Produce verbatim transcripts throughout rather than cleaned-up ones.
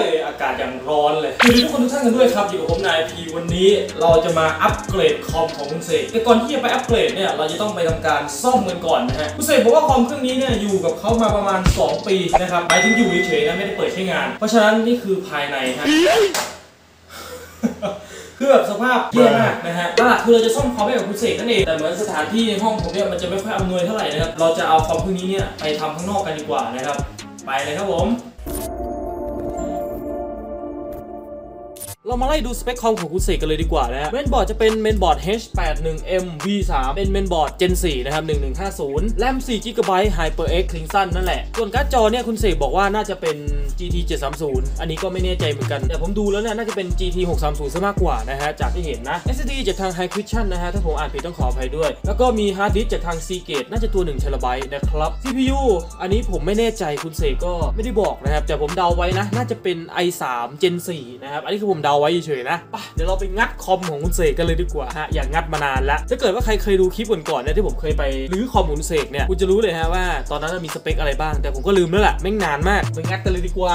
ยอากาศอย่างร้อนเลยสวัสดีทุกคนทุกท่านกันด้วยครับอยู่กับผมนายพีวันนี้เราจะมาอัปเกรดคอมของคุณเสกแต่ก่อนที่จะไปอัปเกรดเนี่ยเราจะต้องไปทำการซ่อมกันก่อนนะฮะคุณเสกบอกว่าคอมเครื่องนี้เนี่ยอยู่กับเขามาประมาณสองปีนะครับหมายถึงอยู่เฉยๆนะไม่ได้เปิดใช้งานเพราะฉะนั้นนี่คือภายในฮะคือแบบสภาพแย่มากนะฮะหลักคือเราจะซ่อมคอมให้กับคุณเสกนั่นเองแต่เหมือนสถานที่ในห้องผมเนี่ยมันจะไม่ค่อยอำนวยเท่าไหร่นะครับเราจะเอาคอมเครื่องนี้เนี่ยไปทำข้างนอกกันดีกว่านะครับไปเลยครับผมเรามาไล่ดูสเปคคอมของคุณเสกกันเลยดีกว่านะฮะเมนบอร์ดจะเป็นเมนบอร์ด เอช แปดสิบเอ็น เอ็ม วี สาม เป็นเมนบอร์ด Gen สี่นะครับหนึ่งหนึ่งห้าศูนย์แรม สี่ จี บี HyperX Kingston นั่นแหละส่วนการ์ดจอเนี่ยคุณเสกบอกว่าน่าจะเป็น จี ที เจ็ดสามศูนย์ อันนี้ก็ไม่แน่ใจเหมือนกันแต่ผมดูแล้วเนี่ยน่าจะเป็น จี ที หกสามศูนย์ซะมากกว่านะฮะจากที่เห็นนะ เอส เอส ดี จากทาง Hikvision นะฮะถ้าผมอ่านผิดต้องขออภัยด้วยแล้วก็มีฮาร์ดดิสก์จากทาง Seagate น่าจะตัวหนึ่งเทราไบต์นะครับ ซี พี ยู อันนี้ผมไม่แน่ใจคุณเสกก็ไม่ได้บอกนะครับแต่ผมเดาไว้นะน่าจะเป็น ไอ ทรี Gen สี่นะครับอันนี้คือผมเดาไว้เฉยๆนะเดี๋ยวเราไปงัดคอมของคุณเสกกันเลยดีกว่าฮะอย่างงัดมานานแล้วถ้าเกิดว่าใครเคยดูคลิปก่อนๆเนี่ยที่ผมเคยไปรื้อคอมของคุณเสกเนี่ยคุณจะรู้เลยฮะว่าตอนนั้นมีสเปคอะไรบ้างแต่ผมก็ลืมแล้วแหละแม่งนานมากไปงัดกันเลยดีกว่า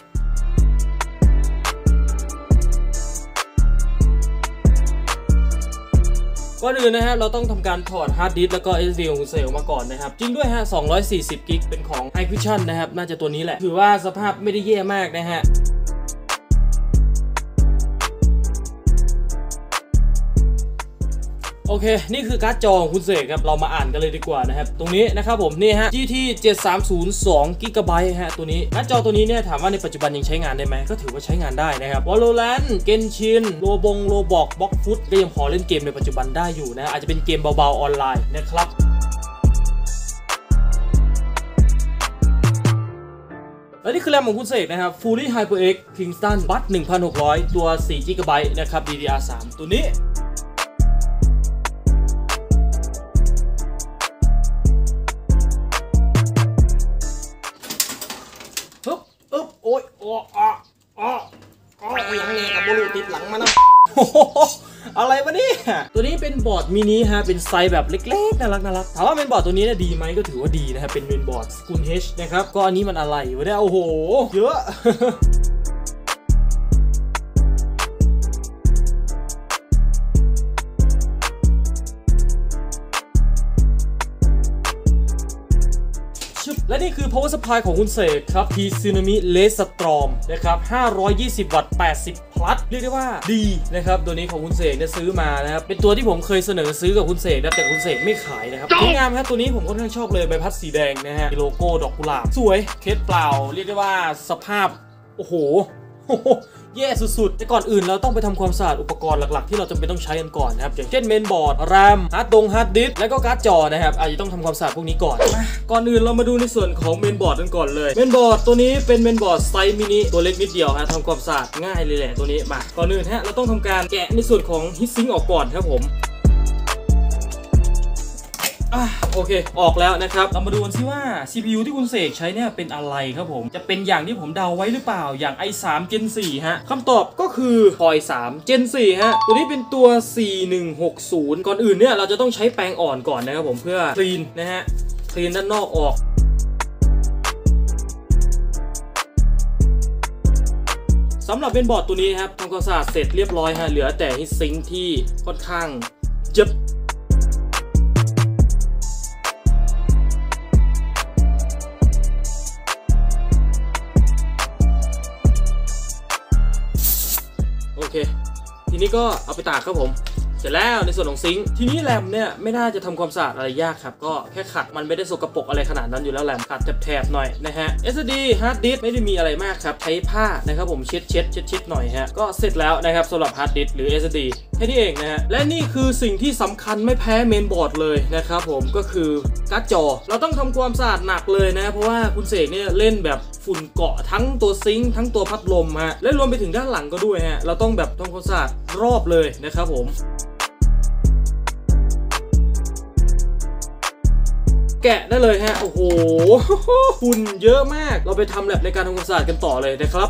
ก่อนอื่นนะฮะเราต้องทำการถอดฮาร์ดดิสก์แล้วก็ เอส เอส ดี ของคุณเสกออกมาก่อนนะครับจริงด้วยฮะสองร้อยสี่สิบกิกเป็นของ Hikvision นะครับน่าจะตัวนี้แหละถือว่าสภาพไม่ได้แย่มากนะฮะโอเคนี่คือการ์ดจอของคุณเสกครับเรามาอ่านกันเลยดีกว่านะครับตรงนี้นะครับผมนี่ฮะ จี ที เจ็ดสามศูนย์ สอง จี บี ฮะตัวนี้การ์ดจอตัวนี้เนี่ยถามว่าในปัจจุบันยังใช้งานได้ไหมก็ถือว่าใช้งานได้นะครับ Valorant Genshin โลบงโลบอกบล็อกฟุตก็ยังพอเล่นเกมในปัจจุบันได้อยู่นะอาจจะเป็นเกมเบาๆออนไลน์นะครับและนี่คือแรมของคุณเสกนะครับ Fully HyperX Kingston บัตหนึ่งพันหกร้อยตัว สี่ จี บี นะครับ ดี ดี อาร์ สาม ตัวนี้ฮึบอึ๊บโอ้ยอ๋ออ๋ออ๋ออ๋อยังไงกับบลูติดหลังมานะอะไรวะเนี่ยตัวนี้เป็นบอร์ดมินิฮะเป็นไซส์แบบเล็กๆน่ารักน่ารักถามว่าเมนบอร์ดตัวนี้เนี่ยดีไหมก็ถือว่าดีนะครับเป็นเมนบอร์ดสกุล H นะครับก็อันนี้มันอะไรวะเนี่ยโอ้โหเยอะและนี่คือ power supply ของคุณเสกครับ Tsunami Red Storm นะครับห้าร้อยยี่สิบวัตต์แปดสิบพลัสเรียกได้ว่าดีนะครับตัวนี้ของคุณเสกเนี่ยซื้อมานะครับเป็นตัวที่ผมเคยเสนอซื้อกับคุณเสกนะแต่คุณเสกไม่ขายนะครับสวยงามครับตัวนี้ผมค่อนข้างชอบเลยใบพัดสีแดงนะฮะโลโก้ดอกกุหลาบสวยเคสเปล่าเรียกได้ว่าสภาพโอ้โหแย่สุดๆแต่ก่อนอื่นเราต้องไปทำความสะอาดอุปกรณ์หลักๆที่เราจำเป็นต้องใช้กันก่อนนะครับอย่างเช่นเมนบอร์ดแรมฮาร์ดดงฮาร์ดดิสก์แล้วก็การ์ดจอนะครับอาจจะต้องทำความสะอาดพวกนี้ก่อนก่อนอื่นเรามาดูในส่วนของเมนบอร์ดกันก่อนเลยเมนบอร์ดตัวนี้เป็นเมนบอร์ดไซส์มินิตัวเล็กนิดเดียวฮะทำความสะอาดง่ายเลยแหละตัวนี้มาก่อนอื่นฮะเราต้องทำการแกะในส่วนของฮีทซิงค์ออกก่อนครับผมโอเคออกแล้วนะครับเรามาดูกันซิว่า ซี พี ยู ที่คุณเสกใช้เนี่ยเป็นอะไรครับผมจะเป็นอย่างที่ผมเดาไว้หรือเปล่าอย่าง ไอ ทรี Gen สี่ฮะคำตอบก็คือ คอย สาม Gen สี่ฮะตัวนี้เป็นตัว สี่หนึ่งหกศูนย์ ก่อนอื่นเนี่ยเราจะต้องใช้แปรงอ่อนก่อนนะครับผมเพื่อคลีนนะฮะคลีนด้านนอกออกสำหรับเมนบอร์ดตัวนี้ครับทำความสะอาดเสร็จเรียบร้อยฮะเหลือแต่ฮีทซิงค์ที่ค่อนข้างเจ็บโอเคทีนี้ก็เอาไปตากครับผมเสร็จแล้วในส่วนของซิงค์ทีนี้แรมเนี่ยไม่น่าจะทำความสะอาดอะไรยากครับก็แค่ขัดมันไม่ได้สกปรกอะไรขนาดนั้นอยู่แล้วแรมขัดแถบๆหน่อยนะฮะ เอส เอส ดี ฮาร์ดดิสก์ไม่ได้มีอะไรมากครับใช้ผ้านะครับผมเช็ดเช็ดเช็ดเช็ดหน่อยฮะก็เสร็จแล้วนะครับสำหรับฮาร์ดดิสก์หรือ เอส เอส ดี แค่นี้เองนะฮะและนี่คือสิ่งที่สำคัญไม่แพ้เมนบอร์ดเลยนะครับผมก็คือการ์ดจอเราต้องทำความสะอาดหนักเลยนะเพราะว่าคุณเสกเนี่ยเล่นแบบฝุ่นเกาะทั้งตัวซิงค์ทั้งตัวพัดลมฮะและรวมไปถึงด้านหลังก็ด้วยฮะเราต้องแบบทำความสะอาดรอบเลยนะครับผมแกะได้เลยฮะโอ้โหฝุ่นเยอะมากเราไปทำแลบในการทำความสะอาดกันต่อเลยนะครับ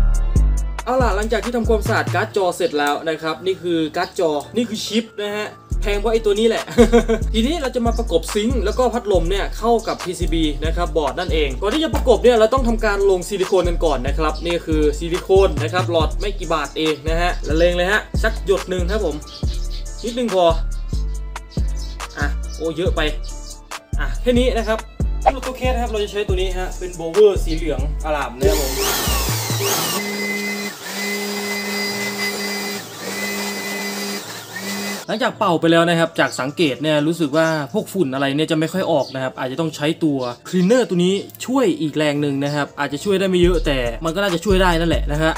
เอาล่ะหลังจากที่ทำความสะอาดการ์ดจอเสร็จแล้วนะครับนี่คือการ์ดจอนี่คือชิปนะฮะแพงเพราะไอ้ตัวนี้แหละ ทีนี้เราจะมาประกบซิงค์แล้วก็พัดลมเนี่ยเข้ากับ พี ซี บี นะครับบอร์ดนั่นเองก่อนที่จะประกบเนี่ยเราต้องทำการลงซิลิโคนกันก่อนนะครับนี่คือซิลิโคนนะครับหลอดไม่กี่บาทเองนะฮะละเลงเลยฮะสักหยดหนึ่งครับผมนิดนึงพออ่ะโอ้เยอะไปอ่ะแค่นี้นะครับสำหรับตัวเคสนะครับเราจะใช้ตัวนี้ฮะเป็นโบเวอร์สีเหลืองอร่ามนะครับผมหลังจากเป่าไปแล้วนะครับจากสังเกตเนี่ยรู้สึกว่าพวกฝุ่นอะไรเนี่ยจะไม่ค่อยออกนะครับอาจจะต้องใช้ตัวคลีนเนอร์ตัวนี้ช่วยอีกแรงหนึ่งนะครับอาจจะช่วยได้ไม่เยอะแต่มันก็น่าจะช่วยได้นั่นแหละนะฮะ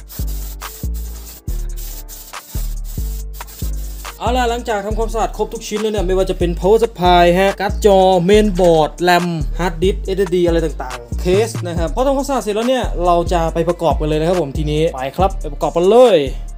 เอาล่ะหลังจากทำความสะอาดครบทุกชิ้นแล้วเนี่ยไม่ว่าจะเป็น power supply ฮะการ์ดจอ main board แรม hard disk เอส เอส ดี อะไรต่างๆเคสนะครับพอทำความสะอาดเสร็จแล้วเนี่ยเราจะไปประกอบกันเลยนะครับผมทีนี้ไปครับไปประกอบกันเลย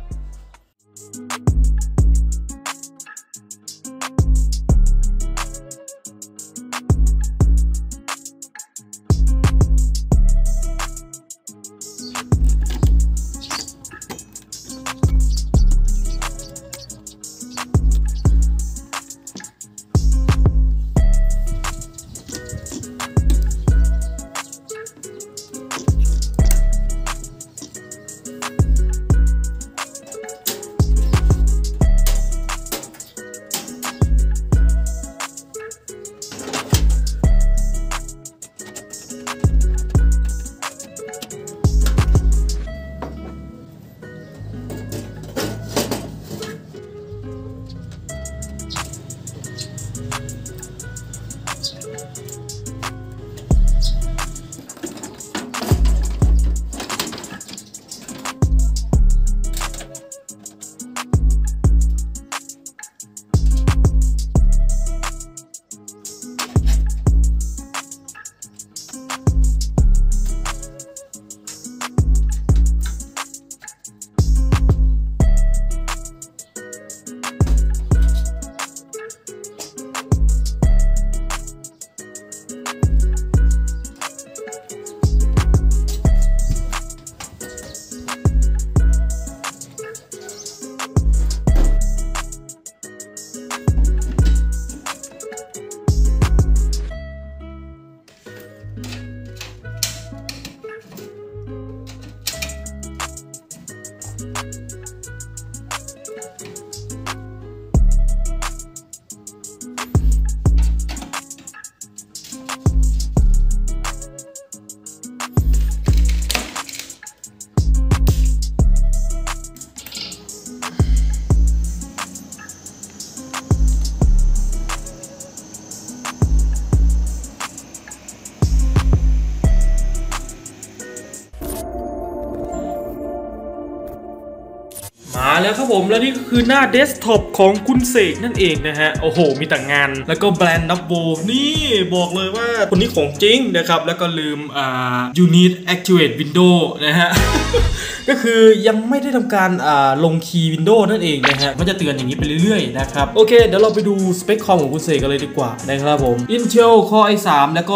มาแล้วครับผมแล้วนี่ก็คือหน้าเดสก์ท็อปของคุณเสกนั่นเองนะฮะโอ้โหมีแต่งานแล้วก็แบรนด์ดับโบนี่บอกเลยว่าคนนี้ของจริงนะครับแล้วก็ลืมอ่า Unit Activate Window นะฮะ ก็คือยังไม่ได้ทำการอ่าลงคีย์ Windows นั่นเองนะฮะก็จะเตือนอย่างนี้ไปเรื่อยๆนะครับโอเคเดี๋ยวเราไปดูสเปคคอมของคุณเสกกันเลยดีกว่านะครับผม Intel Core ไอ ทรี แล้วก็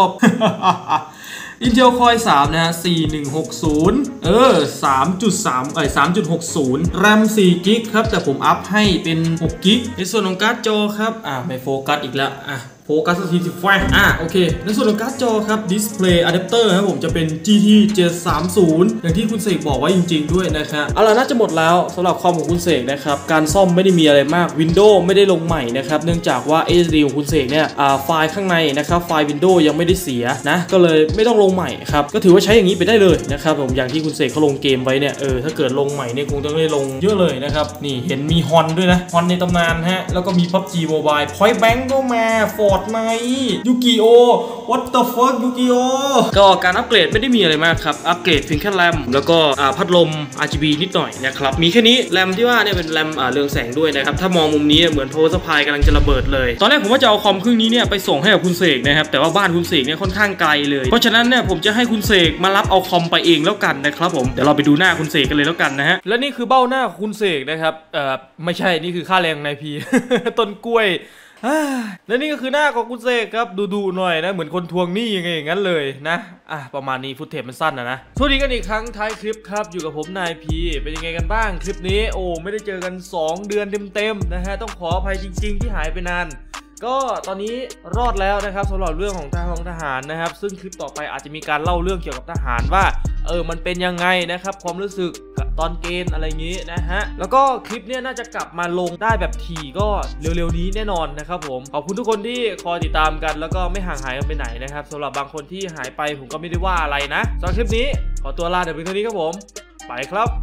Intel Core ไอ ทรี นะฮะสี่หนึ่งหกศูนย์เออ สามจุดสาม เอ้ย สามจุดหกศูนย์ แรม สี่กิกะไบต์ ครับแต่ผมอัพให้เป็น หกกิกะไบต์ ในส่วนของการ์ดจอครับอ่าไม่โฟกัสอีกแล้วอ่ะโฟกัสสักทีสิแฟร์อ่ะโอเคในส่วนของการ์ดจอครับ Display Adapter ครับผมจะเป็น จี ที เจ็ดสามศูนย์ อย่างที่คุณเสกบอกไว้จริงๆด้วยนะครับเอาล่ะน่าจะหมดแล้วสำหรับคอมของคุณเสกนะครับการซ่อมไม่ได้มีอะไรมาก Windows ไม่ได้ลงใหม่นะครับเนื่องจากว่า เอส เอส ดี ของคุณเสกเนี่ยอ่าไฟล์ข้างในนะครับไฟล์ Windows ยังไม่ได้เสียนะก็เลยไม่ต้องลงใหม่ครับก็ถือว่าใช้อย่างนี้ไปได้เลยนะครับผมอย่างที่คุณเสกเขาลงเกมไว้เนี่ยเออถ้าเกิดลงใหม่เนี่ยคงต้องได้ลงเยอะเลยนะครับนี่เห็นมีฮอนด้วยนะฮอนในตำนานฮะแล้วก็มี พับจี Mobile Point Blank ก็มา Fortnite ยูกิโอ what the fuck ยูกิโอก็การอัปเกรดไม่ได้มีอะไรมากครับอัปเกรดเพียงแค่แรมแล้วก็พัดลม อาร์ จี บี นิดหน่อยนะครับมีแค่นี้แรมที่ว่าเนี่ยเป็นแรมเรืองแสงด้วยนะครับถ้ามองมุมนี้เหมือน power supply กำลังจะระเบิดเลยตอนแรกผมว่าจะเอาคอมเครื่องนี้เนี่ยไปส่งให้กับคุณเสกนะครับแต่ว่าบ้านคุณเสกเนี่ยค่อนข้างไกลเลยเพราะฉะนั้นเนี่ยผมจะให้คุณเสกมารับเอาคอมไปเองแล้วกันนะครับผมเดี๋ยวเราไปดูหน้าคุณเสกกันเลยแล้วกันนะฮะและนี่คือเบ้าหน้าคุณเสกนะครับเอ่อไม่ใช่นี่คือค่าแรงนายพี ต้นกล้วยและนี่ก็คือหน้าของคุณเสกครับดูๆหน่อยนะเหมือนคนทวงหนี้ยังไงอย่างนั้นเลยนะอ่ะประมาณนี้ฟุตเทปมันสั้นนะนะสวัสดีกันอีกครั้งท้ายคลิปครับอยู่กับผมนายพีเป็นยังไงกันบ้างคลิปนี้โอ้ไม่ได้เจอกันสองเดือนเต็มๆนะฮะต้องขออภัยจริงๆที่หายไปนานก็ตอนนี้รอดแล้วนะครับสำหรับเรื่องของทหารทหารนะครับซึ่งคลิปต่อไปอาจจะมีการเล่าเรื่องเกี่ยวกับทหารว่าเออมันเป็นยังไงนะครับความรู้สึกตอนเกณฑ์อะไรอย่างนี้นะฮะแล้วก็คลิปเนี้ยน่าจะกลับมาลงได้แบบถี่ก็เร็วๆนี้แน่นอนนะครับผมขอบคุณทุกคนที่คอยติดตามกันแล้วก็ไม่ห่างหายกันไปไหนนะครับสำหรับบางคนที่หายไปผมก็ไม่ได้ว่าอะไรนะสำหรับคลิปนี้ขอตัวลาเดี๋ยวเพียงเท่านี้ครับผมไปครับ